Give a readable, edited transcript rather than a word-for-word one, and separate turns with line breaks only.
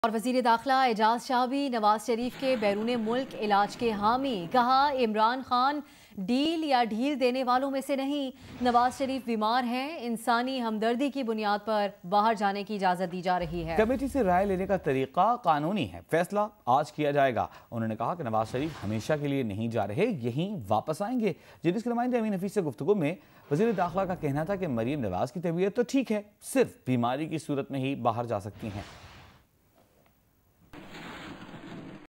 और वज़ीर दाखिला इजाज शाह भी नवाज शरीफ के बैरून मुल्क इलाज के हामी। कहा इमरान खान डील या ढील देने वालों में से नहीं, नवाज शरीफ बीमार हैं, इंसानी हमदर्दी की बुनियाद पर बाहर जाने की इजाजत दी जा रही है।
कमेटी से राय लेने का तरीका कानूनी है, फैसला आज किया जाएगा। उन्होंने कहा कि नवाज शरीफ हमेशा के लिए नहीं जा रहे, यहीं वापस आएंगे। जिनके नुमाइंदे अमीन हफीज से गुफ्तगू में वज़ीर दाखिला का कहना था कि मरीम नवाज की तबीयत तो ठीक है, सिर्फ बीमारी की सूरत में ही बाहर जा सकती हैं।